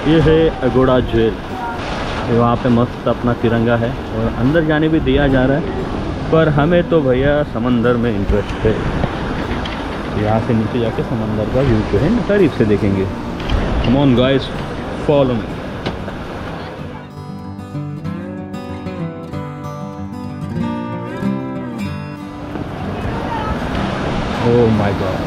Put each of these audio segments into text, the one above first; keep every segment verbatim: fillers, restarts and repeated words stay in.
ये है अगोड़ा जेल। वहाँ पे मस्त अपना तिरंगा है और अंदर जाने भी दिया जा रहा है, पर हमें तो भैया समंदर में इंटरेस्ट है। यहाँ से नीचे जाके समंदर का व्यू जो है ना करीब से देखेंगे। Come on guys, follow me. Oh my god,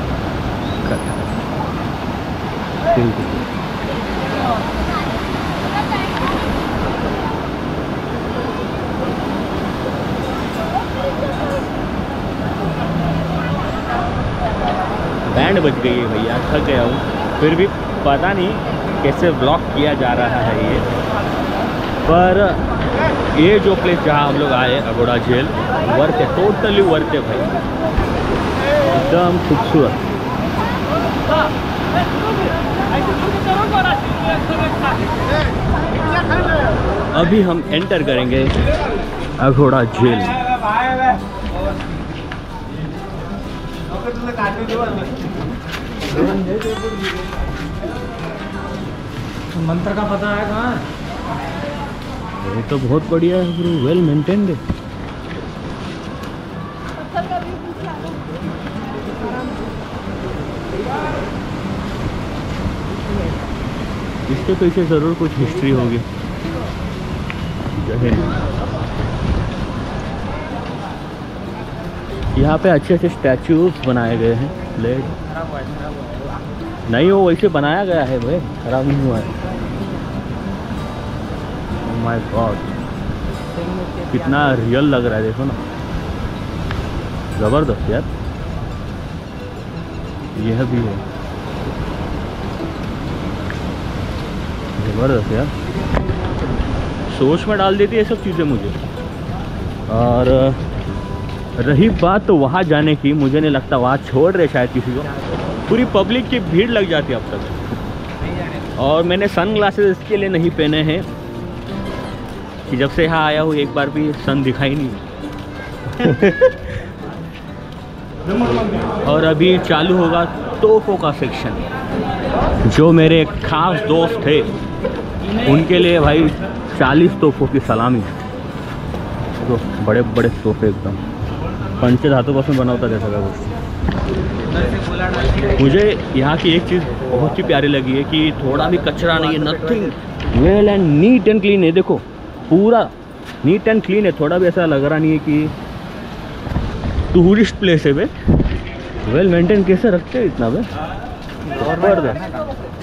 band बज गई है भैया, थक गया हूँ। फिर भी पता नहीं कैसे ब्लॉक किया जा रहा है ये, पर ये जो प्लेस जहाँ हम लोग आए अगोड़ा झील, वर्थ है, टोटली वर्थ है भाई, एकदम खूबसूरत। अभी हम एंटर करेंगे अगोड़ा झील। मंत्र का पता है कहाँ? ये तो बहुत बढ़िया है ब्रो, वेल मेंटेन्ड है। इसके पीछे जरूर कुछ हिस्ट्री होगी। यहाँ पे अच्छे अच्छे स्टैचूज बनाए गए हैं। प्लेट नहीं, वो वैसे बनाया गया है भाई, खराब नहीं हुआ है। ओह माय गॉड, कितना रियल लग रहा है, देखो ना, जबरदस्त यार। यह भी है जबरदस्त यार, सोच में डाल देती है ये सब चीज़ें मुझे। और रही बात तो वहाँ जाने की, मुझे नहीं लगता वहाँ छोड़ रहे शायद किसी को, पूरी पब्लिक की भीड़ लग जाती है अब तक। और मैंने सन ग्लासेस इसके लिए नहीं पहने हैं कि जब से यहाँ आया हूँ एक बार भी सन दिखाई नहीं। और अभी चालू होगा तोपों का सेक्शन। जो मेरे एक खास दोस्त थे उनके लिए भाई चालीस तोपों की सलामी। तो बड़े बड़े तोहफे एकदम पंचे धातु पासून बनवता है सगळ्या गोष्टी। मुझे यहाँ की एक चीज़ बहुत ही प्यारी लगी है कि थोड़ा भी कचरा नहीं है, nothing, well and neat and clean है। देखो पूरा नीट एंड क्लीन है, थोड़ा भी ऐसा लग रहा नहीं है कि टूरिस्ट प्लेस है बे। वेल मेंटेन कैसे रखते हैं इतना बे, जबरदस्त।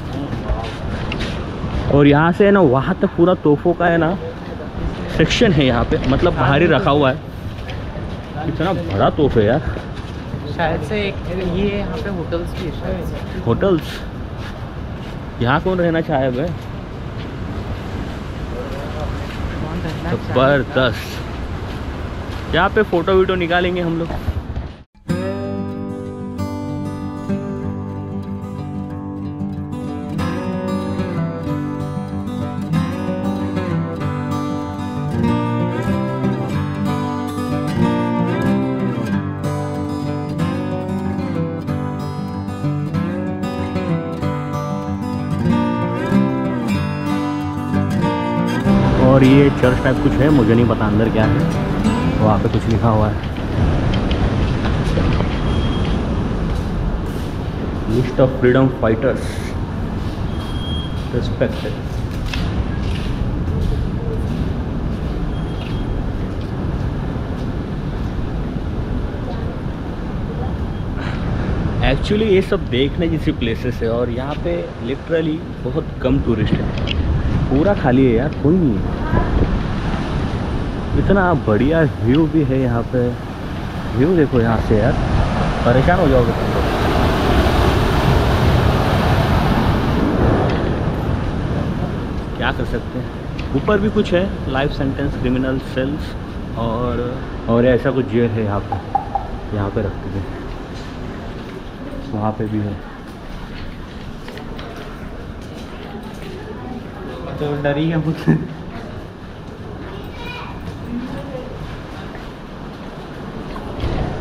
और यहाँ से है ना वहाँ तक पूरा तोहफों का है ना सेक्शन है यहाँ पे, मतलब बाहर ही रखा हुआ है। इतना बड़ा तोहफे यार, शायद से एक ये यहाँ पे होटल्स भी है। होटल्स यहाँ कौन रहना चाहे भाई, जबरदस्त। यहाँ पे फोटो वीटो निकालेंगे हम लोग। और ये चर्च टाइप कुछ है, मुझे नहीं पता अंदर क्या है, वहाँ पे कुछ लिखा हुआ है, list of freedom fighters respected. Actually ये सब देखने जैसी प्लेसेस है और यहाँ पे लिटरली बहुत कम टूरिस्ट है, पूरा खाली है यार, कोई नहीं है। इतना बढ़िया व्यू भी है यहाँ पे, व्यू देखो यहाँ से यार, परेशान हो जाओगे तुम लोग। क्या कर सकते हैं। ऊपर भी कुछ है, लाइफ सेंटेंस क्रिमिनल सेल्स और और ऐसा कुछ जेल है यहाँ पे, यहाँ पे रखते हैं, वहाँ पे भी है। तो डरी है मुझसे।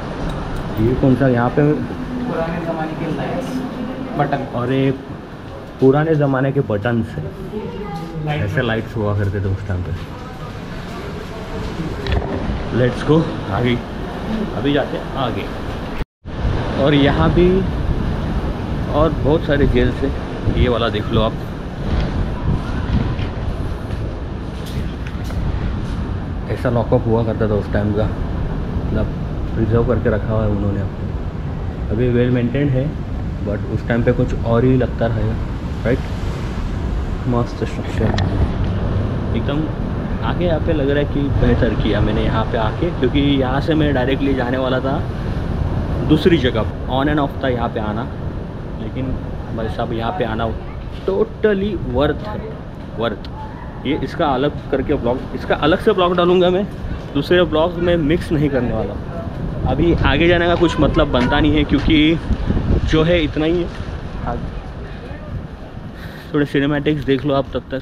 ये कौन सा यहाँ पे पुराने ज़माने के लाइट्स बटन। और एक पुराने ज़माने के बटन से ऐसे लाइट्स हुआ करते थे उस टाइम पे। लेट्स गो आगे, अभी जाते हैं आगे। और यहाँ भी और बहुत सारे जेल से, ये वाला देख लो आप। ऐसा लॉकअप हुआ करता था उस टाइम का, मतलब प्रिजर्व करके रखा हुआ है उन्होंने। अभी वेल मेंटेन्ड है बट उस टाइम पे कुछ और ही लगता रहेगा, राइट। मस्त स्ट्रक्चर एकदम। आगे यहाँ पे लग रहा है कि बेहतर किया मैंने यहाँ पे आके, क्योंकि यहाँ से मैं डायरेक्टली जाने वाला था दूसरी जगह। ऑन एंड ऑफ था यहाँ पे आना, लेकिन भाई साहब यहाँ पे आना टोटली वर्थ है, वर्थ। ये इसका अलग करके ब्लॉग, इसका अलग से ब्लॉग डालूंगा मैं, दूसरे ब्लॉग में मिक्स नहीं करने वाला। अभी आगे जाने का कुछ मतलब बनता नहीं है, क्योंकि जो है इतना ही है। थोड़े सिनेमैटिक्स देख लो आप तब तक।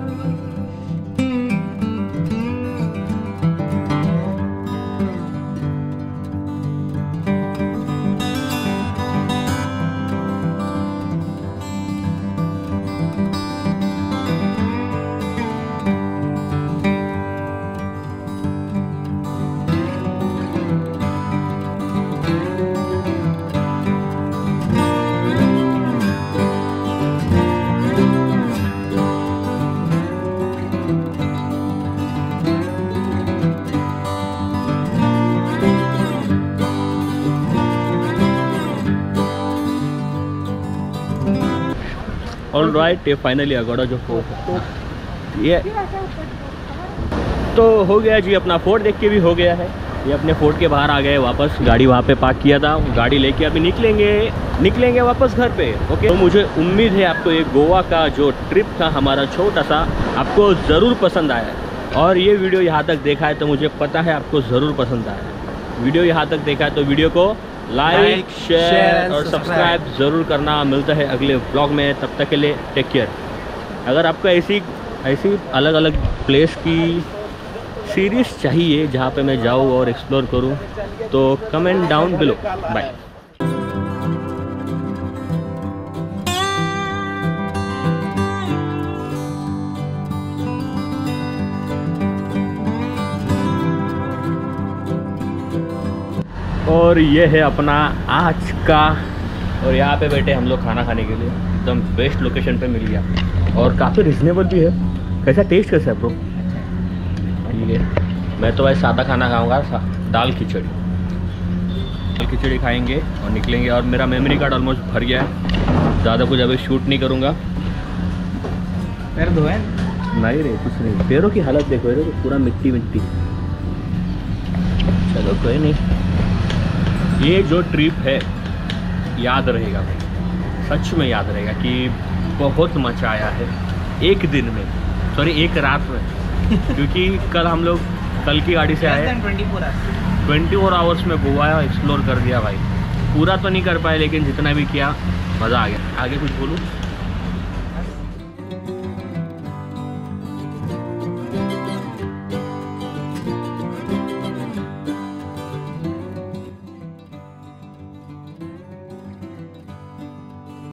ऑल राइट, ये फाइनली अगोड़ा जो फोर्ट, ये तो हो गया जी। अपना फोर्ट देख के भी हो गया है। ये अपने फोर्ट के बाहर आ गए वापस, गाड़ी वहाँ पे पार्क किया था, गाड़ी लेके अभी निकलेंगे निकलेंगे वापस घर पे। ओके, तो मुझे उम्मीद है आपको ये गोवा का जो ट्रिप था हमारा छोटा सा, आपको ज़रूर पसंद आया। और ये वीडियो यहाँ तक देखा है तो मुझे पता है आपको ज़रूर पसंद आया। वीडियो यहाँ तक देखा है तो वीडियो को लाइक, शेयर और सब्सक्राइब ज़रूर करना। मिलता है अगले ब्लॉग में, तब तक के लिए टेक केयर। अगर आपको ऐसी ऐसी अलग अलग प्लेस की सीरीज़ चाहिए जहाँ पे मैं जाऊँ और एक्सप्लोर करूँ, तो कमेंट डाउन बिलो। बाय। और ये है अपना आज का, और यहाँ पे बैठे हम लोग खाना खाने के लिए। एकदम बेस्ट लोकेशन पे मिल गया और काफ़ी रिजनेबल भी है। कैसा टेस्ट कैसा है ब्रो? ठीक है, मैं तो भाई सादा खाना खाऊंगा, दाल खिचड़ी। दाल खिचड़ी खाएंगे और निकलेंगे। और मेरा मेमोरी कार्ड ऑलमोस्ट भर गया है, ज़्यादा कुछ अभी शूट नहीं करूँगा। पैर धोए? नहीं रे, कुछ नहीं। पैरों की हालत देखो, तो पूरा मिट्टी मिट्टी। चलो कोई नहीं, ये जो ट्रिप है याद रहेगा भाई, सच में याद रहेगा कि बहुत मजा आया है एक दिन में, सॉरी एक रात में। क्योंकि कल हम लोग कल की गाड़ी से आए, ट्वेंटी फोर आवर्स में गोवा एक्सप्लोर कर दिया भाई। पूरा तो नहीं कर पाए, लेकिन जितना भी किया मज़ा आ गया। आगे कुछ बोलूँ?